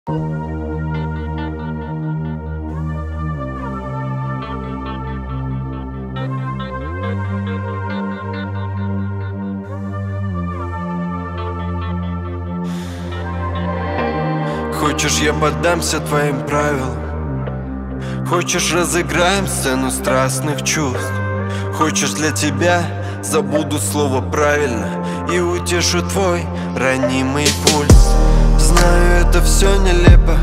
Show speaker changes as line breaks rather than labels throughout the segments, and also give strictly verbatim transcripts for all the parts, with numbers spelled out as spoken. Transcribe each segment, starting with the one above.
Хочешь, я поддамся твоим правилам? Хочешь, разыграем сцену страстных чувств? Хочешь, для тебя забуду слово правильно и утешу твой ранимый пульс? Знаю, это все нелепо,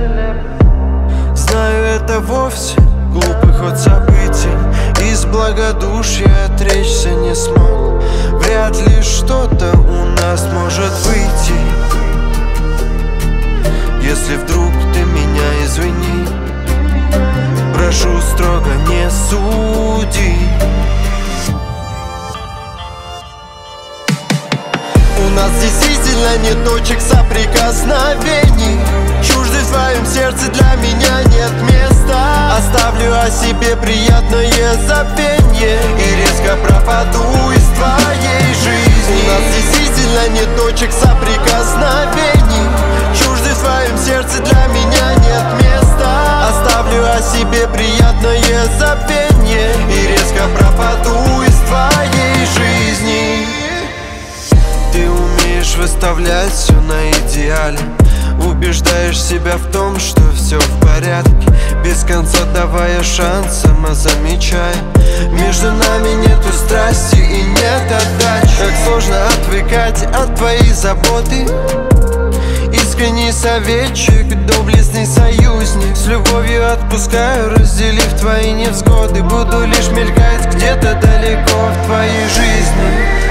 знаю, это вовсе глупый ход событий. Из благодушия отречься не смог. Вряд ли что-то у нас может выйти. Если вдруг ты меня извини, прошу строго не суди. У нас действительно нет точек соприкосновений. Чужды в твоем сердце для меня нет места. Оставлю о себе приятное забвенье и резко пропаду из твоей жизни. У нас действительно нет точек соприкосновений. Чужды в твоем сердце для меня нет места. Оставлю о себе приятное забвенье и резко пропаду из твоей жизни. Ты умеешь выставлять все на идеале, убеждаешь себя в том, что все в порядке, без конца давая шанс, сама замечая, между нами нету страсти и нет отдачи. Как сложно отвыкать от твоей заботы. Искренний советчик, доблестный союзник. С любовью отпускаю, разделив твои невзгоды. Буду лишь мелькать где-то далеко в твоей жизни.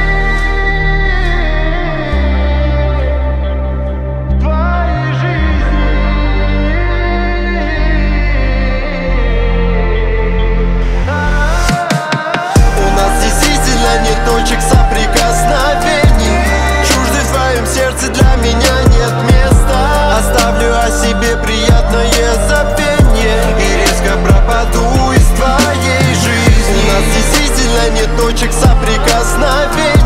Точек соприкосновений. Чужды в твоем сердце для меня нет места. Оставлю о себе приятное забвенье и резко пропаду из твоей жизни. У нас действительно нет точек соприкосновений.